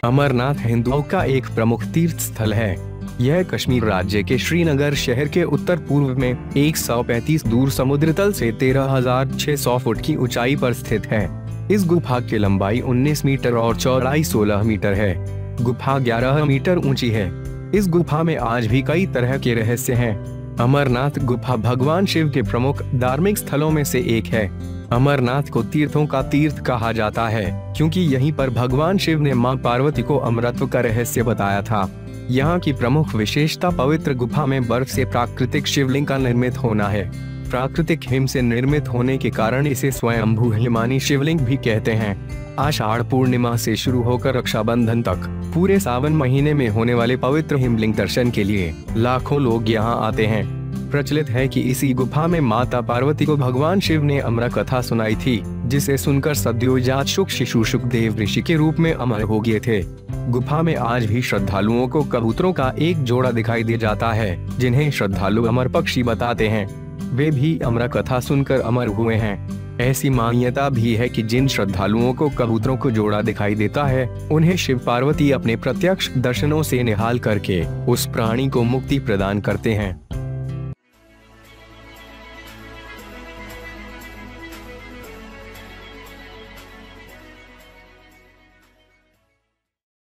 अमरनाथ हिंदुओं का एक प्रमुख तीर्थ स्थल है। यह कश्मीर राज्य के श्रीनगर शहर के उत्तर पूर्व में 135 दूर समुद्र तल से 13,600 फुट की ऊंचाई पर स्थित है। इस गुफा की लंबाई 19 मीटर और चौड़ाई 16 मीटर है। गुफा 11 मीटर ऊंची है। इस गुफा में आज भी कई तरह के रहस्य हैं। अमरनाथ गुफा भगवान शिव के प्रमुख धार्मिक स्थलों में से एक है। अमरनाथ को तीर्थों का तीर्थ कहा जाता है क्योंकि यहीं पर भगवान शिव ने मां पार्वती को अमरत्व का रहस्य बताया था। यहाँ की प्रमुख विशेषता पवित्र गुफा में बर्फ से प्राकृतिक शिवलिंग का निर्मित होना है। प्राकृतिक हिम से निर्मित होने के कारण इसे स्वयंभू हिमानी शिवलिंग भी कहते हैं। आषाढ़ पूर्णिमा से शुरू होकर रक्षाबंधन तक पूरे सावन महीने में होने वाले पवित्र हिमलिंग दर्शन के लिए लाखों लोग यहाँ आते हैं। प्रचलित है कि इसी गुफा में माता पार्वती को भगवान शिव ने अमृत कथा सुनाई थी, जिसे सुनकर सद्योजात शुक्ष-शिशु शुकदेव ऋषि के रूप में अमर हो गए थे। गुफा में आज भी श्रद्धालुओं को कबूतरों का एक जोड़ा दिखाई दे जाता है, जिन्हें श्रद्धालु अमर पक्षी बताते हैं। वे भी अमृत कथा सुनकर अमर हुए हैं। ऐसी मान्यता भी है कि जिन श्रद्धालुओं को कबूतरों को जोड़ा दिखाई देता है, उन्हें शिव पार्वती अपने प्रत्यक्ष दर्शनों से निहाल करके उस प्राणी को मुक्ति प्रदान करते हैं।